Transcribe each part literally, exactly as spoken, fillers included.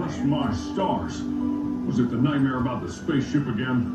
Gosh, my stars. Was it the nightmare about the spaceship again?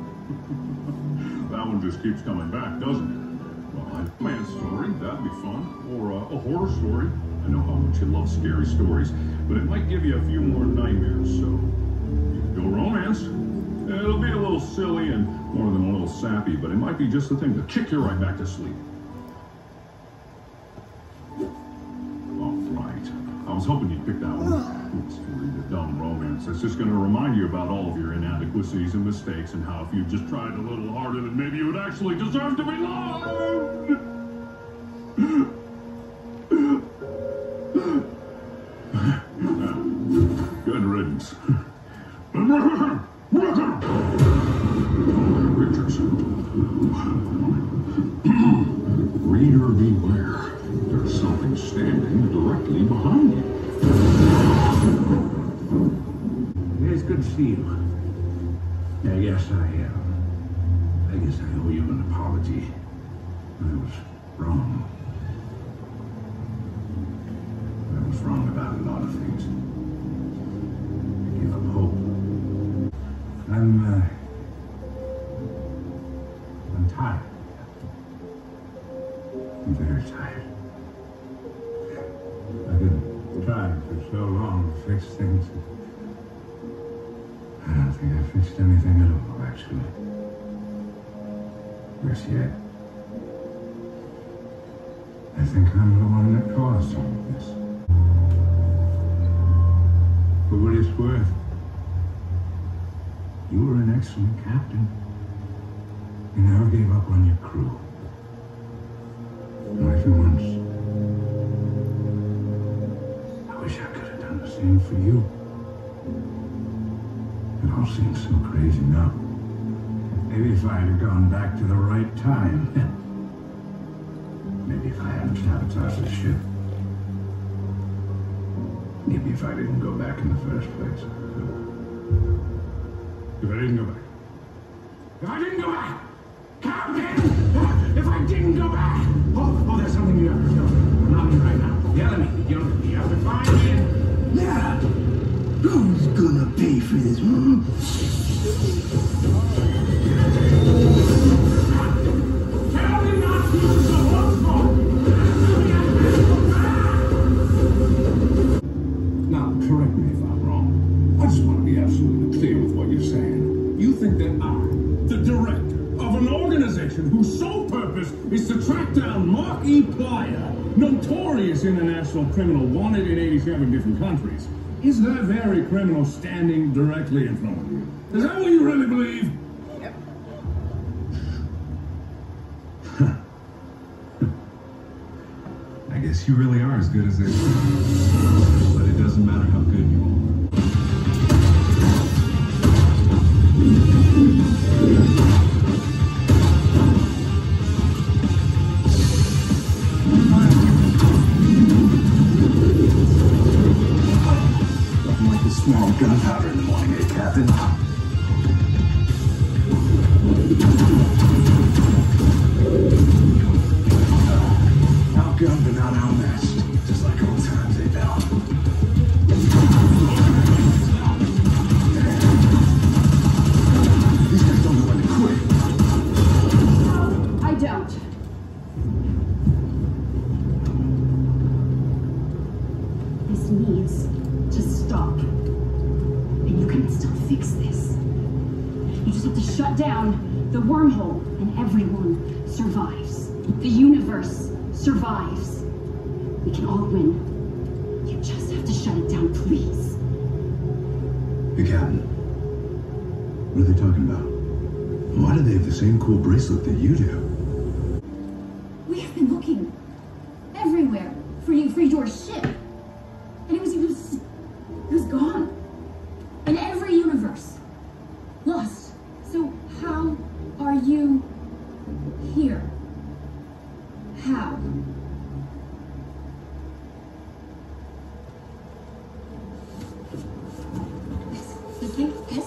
That one just keeps coming back, doesn't it? Well, a man story, that'd be fun. Or uh, a horror story. I know how much you love scary stories, but it might give you a few more nightmares, so you can go romance. It'll be a little silly and more than a little sappy, but it might be just the thing to kick you right back to sleep. I was hoping you'd pick that one. It's really the dumb romance. That's just going to remind you about all of your inadequacies and mistakes and how if you just tried a little harder, then maybe you would actually deserve to be loved. Good riddance. Pictures. Reader beware. There's something standing directly behind you. It's good to see you. I guess I, uh, I guess I owe you an apology. I was wrong. I was wrong about a lot of things. I gave up hope. I'm, uh, I'm tired. I'm very tired. I've been trying for so long to fix things. I don't think I fixed anything at all, actually. Yes, yet. I think I'm the one that caused all of this. For what it's worth, you were an excellent captain. You never gave up on your crew. Not even once. I wish I could have done the same for you. It all seems so crazy now. Maybe if I had gone back to the right time. Maybe if I hadn't sabotaged the ship. Maybe if I didn't go back in the first place. If I didn't go back. If I didn't go back! Captain! If I didn't go back! Oh, oh, there's something you have to tell me. I'm not in right now. Yell at me. Yell at me. You have to find me. Yeah. Who's gonna pay for this? Hmm? Tell me not to use the horse. Now, correct me if I'm wrong. I just want to be absolutely clear with what you're saying. You think that I, the director of an organization whose sole purpose is to track down Mark E. Plyer, notorious international criminal wanted in eighty-seven different countries, is that very criminal standing directly in front of you? Is that what you really believe? Yep. I guess you really are as good as they say. But it doesn't matter how good you are. Nothing like the smell of gunpowder in the morning, eh, Captain? Outgunned but not outmatched. Just like old times, eh, pal? These guys don't know when to quit. No, I don't. This needs to stop. And you can still fix this. You just have to shut down the wormhole and everyone survives. The universe survives. We can all win. You just have to shut it down, please. Hey, Captain. What are they talking about? Why do they have the same cool bracelet that you do? We have been looking everywhere for you, for your ship. And it was, it was, it was gone. In every universe. Lost. So how are you here? How? This, this thing, this?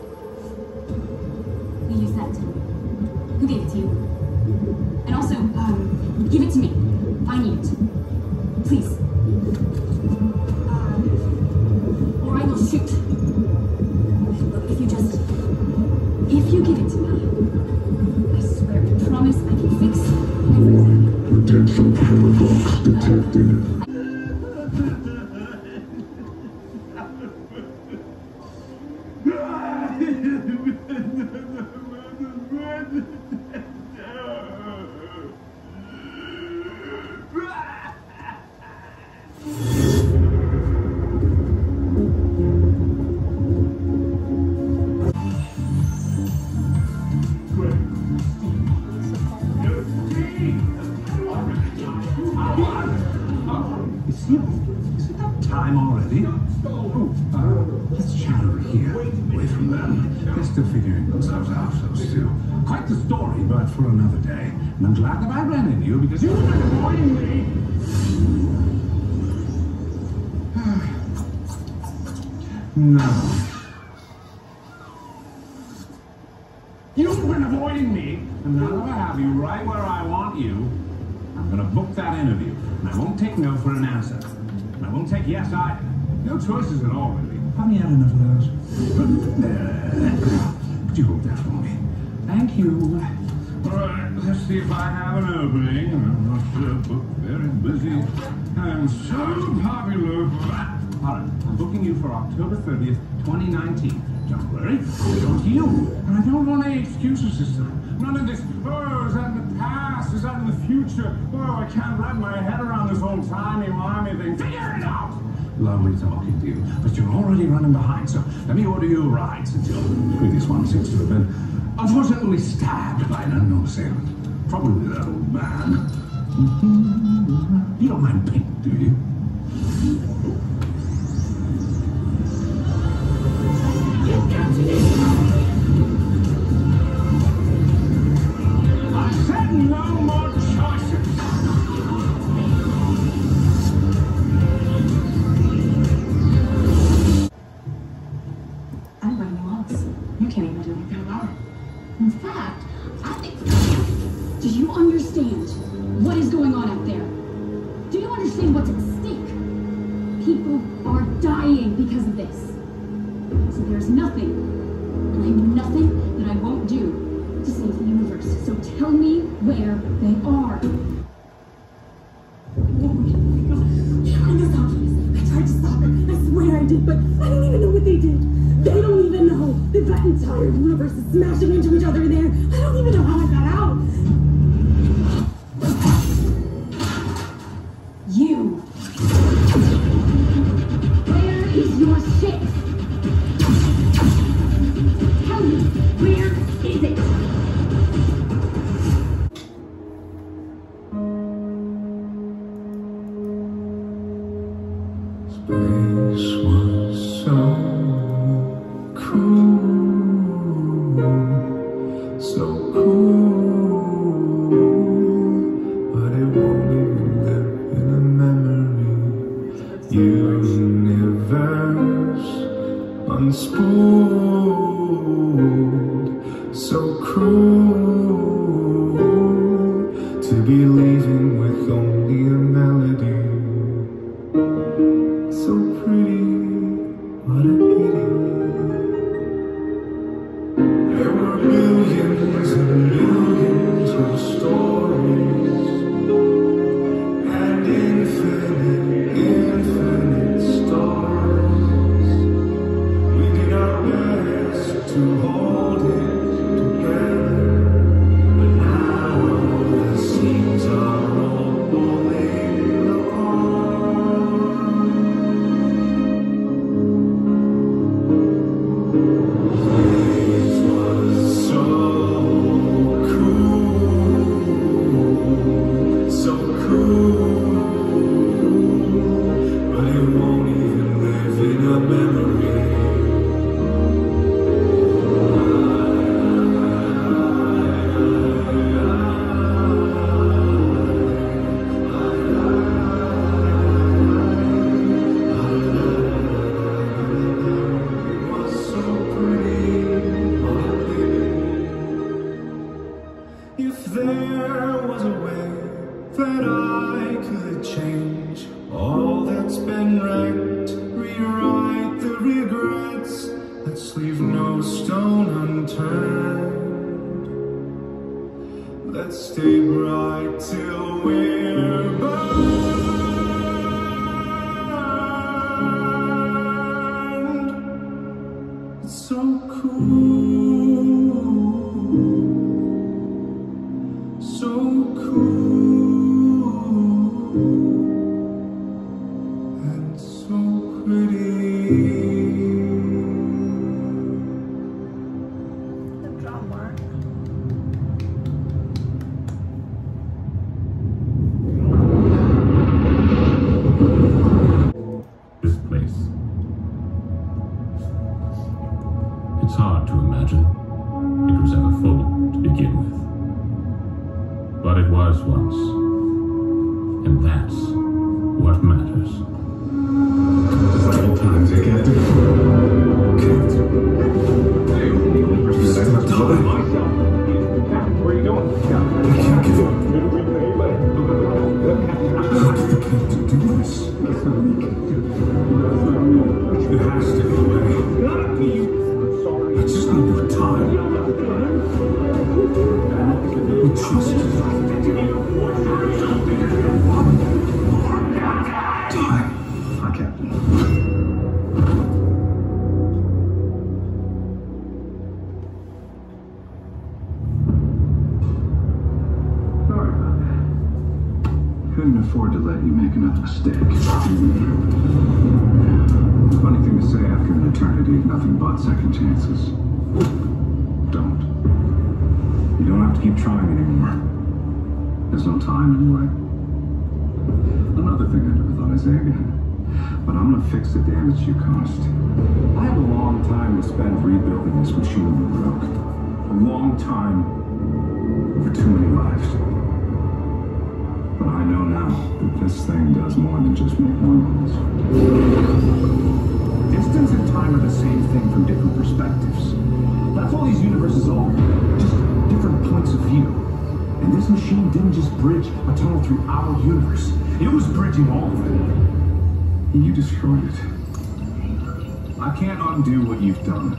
We use that too. Who gave it to you? And also, um, give it to me. I need it. Please. Uh, or I will shoot. already? Oh, uh, let's chat over here. Away from them. They're still figuring themselves out, those two. Quite the story, but for another day. And I'm glad that I ran into you because you've been avoiding me. No. You've been avoiding me, and now that I have you right where I want you, I'm gonna book that interview. And I won't take no for an answer. And I won't take yes either. No choices at all, really. Haven't you had enough of those? Uh, could you hold that for me? Thank you. All right, let's see if I have an opening. I'm not sure, but very busy. I'm so popular. All right, I'm booking you for October thirtieth, twenty nineteen. Don't worry, I'll go to you. And I don't want any excuses this time. None of this, oh, is that in the past? Is that in the future? Oh, I can't wrap my head around this whole timey-wimey thing. Figure it out! Lovely talking to you, but you're already running behind, so let me order you rides until the previous one seems to have been unfortunately stabbed by an unknown assailant. Probably that old man. You don't mind pink, do you? I said no more choices. I'm running walls. You can't even do anything about it. In fact, I think... Do you understand what is going on out there? Do you understand what's at stake? People are dying because of this. So there's nothing, and I mean nothing, that I won't do to save the universe. So tell me where they are. Oh my god. It was obvious. I tried to stop it. I swear I did, but I don't even know what they did. They don't even know. They've got entire universes smashing into each other in there. I don't even know how I got out. You. Where is your ship? Tell me, where is it? Space was so cool, so cool, but it won't even live in a memory. Universe unspooled, so cruel to be leaving with only a melody. So pretty, what a pity. There were billions and billions of stories, and infinite, infinite stars. We did our best to hold it together, but now the seams are all falling apart. It was so cool, so cool, but it won't even live in a memory. If there was a way that I could change all that's been wrecked, rewrite the regrets, let's leave no stone unturned. Let's stay bright till we're burned. It's so cool, so cool, and so pretty. The drama. This place this. It's hard to imagine it was ever full to begin with. But it was once. And that's what matters. Several times, eh, Captain? Captain. Hey, universe that I have to die. Where are you going? I can't give up. How did the Captain do this? It has to be a way. I just need more time. We trust you. Time. Hi, Captain. Sorry about that. Couldn't afford to let you make another mistake. Funny thing to say after an eternity of nothing but second chances. Don't. You don't have to keep trying anymore. There's no time anyway. Another thing I never thought I'd say again. But I'm gonna fix the damage you caused. I had a long time to spend rebuilding this machine you broke. A long time for too many lives. But I know now that this thing does more than just make wormholes. Distance and time are the same thing from different perspectives. That's all these universes are. Just different points of view. And this machine didn't just bridge a tunnel through our universe. It was bridging all of it. And you destroyed it. I can't undo what you've done.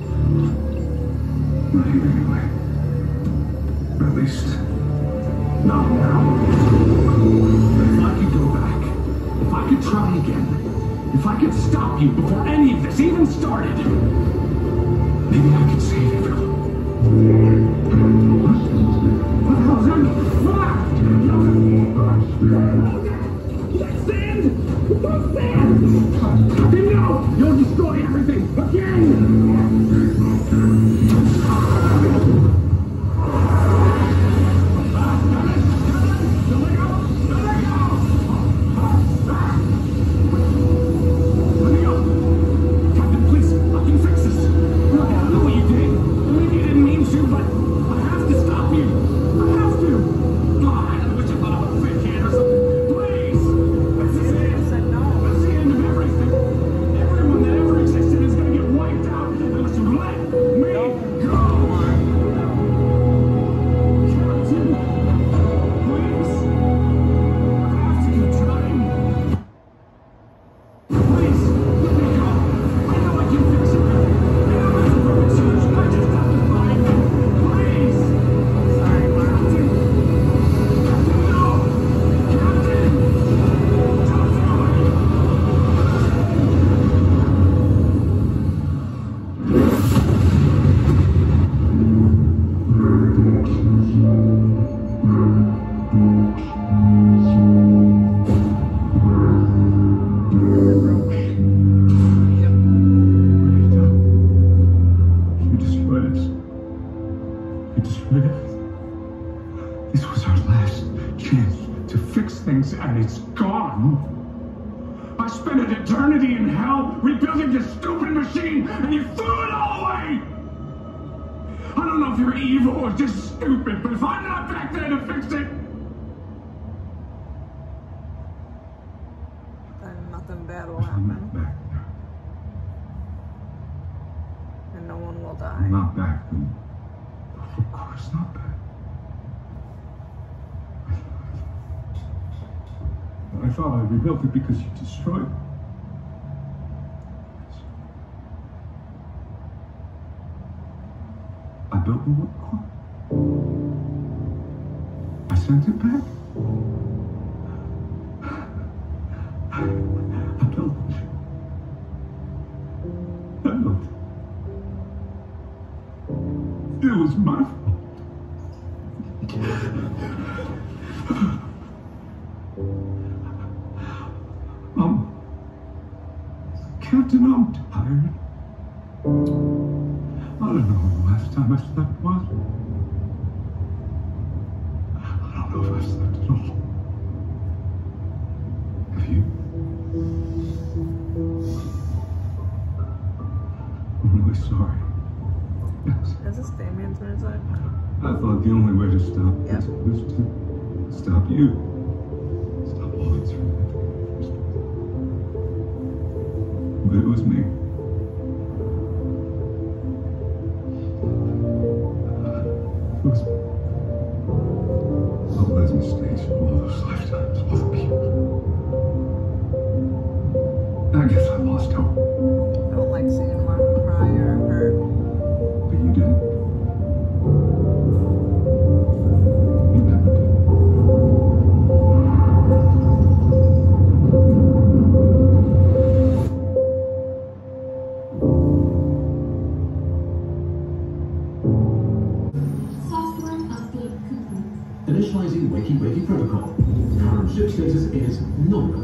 Not here anyway. Or at least, not now. If I could go back, if I could try again, if I could stop you before any of this even started, maybe I could save everyone. What? What the hell is that? That's sand! That's sand! Then no! You'll destroy everything! Again! I thought I rebuilt it because you destroyed it. I built the one core. I sent it back. I, I built it. I built it. It was my fault. Um, Captain, I'm tired. I don't know when the last time I slept was. I don't know if I slept at all. Have you? really sorry. Yes. Is this Damien's music? I thought the only way to stop Yep. this was to stop you. Stop all these relationships. But it was me. It was all those mistakes, all those lifetimes, all the people. I guess I lost hope. I don't like seeing Mark cry or hurt. But you didn't. You never did. Software update complete. Initializing wakey-wakey protocol. Current ship status is nominal.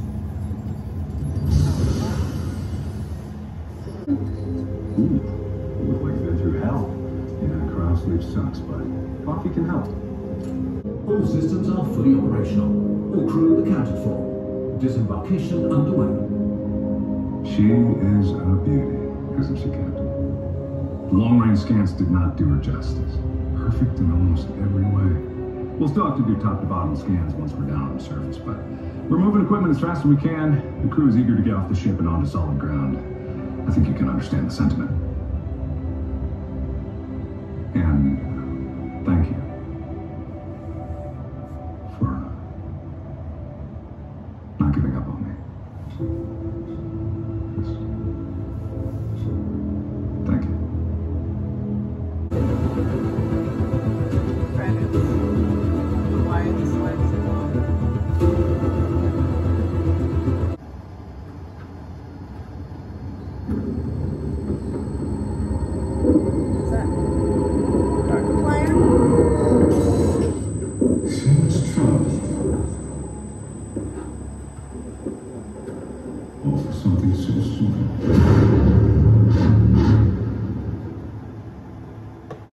Ooh, you look like you've been through hell. Yeah, cryo sleep sucks, but coffee can help. All systems are fully operational. All crew accounted for. Disembarkation underway. She is a beauty, isn't she, Captain? The long-range scans did not do her justice. Perfect in almost every way. We'll still have to do top-to-bottom scans once we're down on the surface, but we're moving equipment as fast as we can. The crew is eager to get off the ship and onto solid ground. I think you can understand the sentiment. And uh, thank you for not giving up on me. Thank you.